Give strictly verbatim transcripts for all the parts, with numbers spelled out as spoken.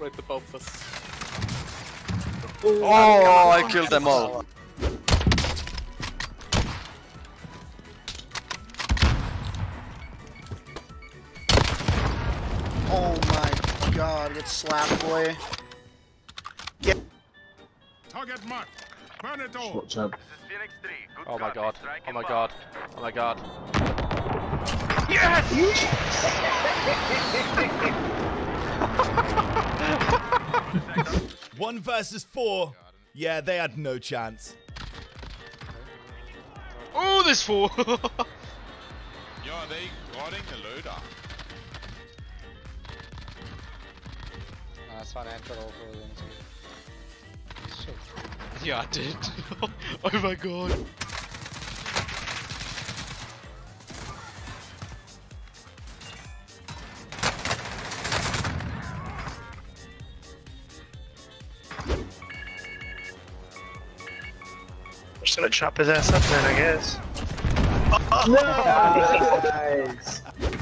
right above us. Oh, I killed them all. Oh my god, get slapped, boy. Get. Target mark. Burn it all. Watch out. Oh my god. Oh my god. Oh my god. Yes! One versus four. Yeah, they had no chance. Oh, this fool! Ja, they guarding the loader. That's one enter over them. Shit. Yeah, I did. Oh my god. I'm just gonna chop his ass up then, I guess. Nice.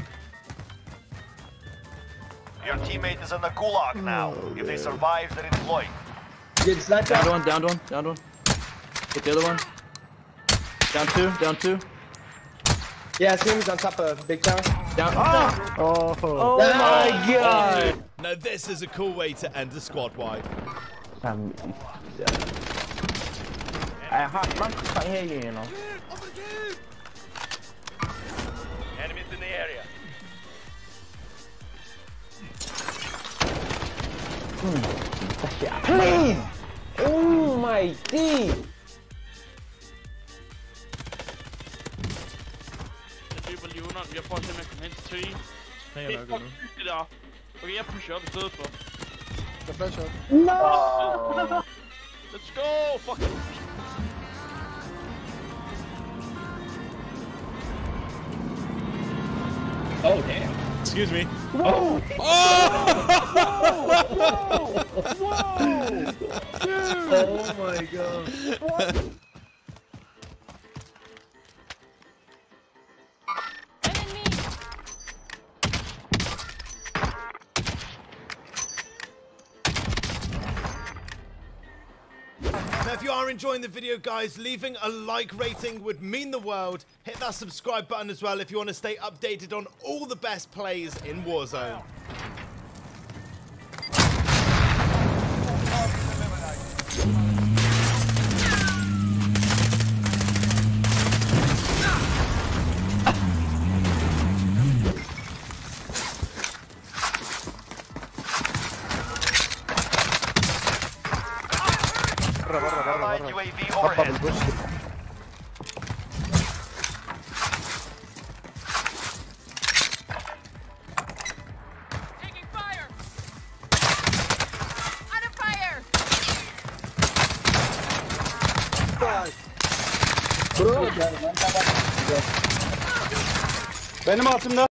Your teammate is in the gulag now. If they survive, they're employed. Get sniped out. Down one, down one, down one. Hit the other one. Down two, down two. Yeah, Sims on top of Big Tower. Down. Oh, Oh, oh my god! Now this is a cool way to end a squad wipe. Um, I can't hear you, you know. Enemies in the area. please! Oh my d! Millioner, vi har prøvet at komme hen til tre. Nej, Det er fucking det der. Okay, jeg pusher op i stedet for. The flash out. No! Let's go! Fuck! Oh damn. Excuse me. Whoa! Oh! Whoa! Whoa! Dude! Oh my god. What? Now, if you are enjoying the video, guys, leaving a like rating would mean the world. Hit that subscribe button as well if you want to stay updated on all the best plays in Warzone. Allied U A V overhead. Taking fire! Under fire! Bro, benim altımda.